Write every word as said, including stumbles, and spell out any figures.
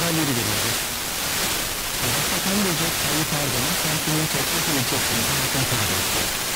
sinyaller veriyoruz. Başbakan Recep Tayyip Erdoğan, Samsun'un Topkapı ilçesinde halka hitap etti.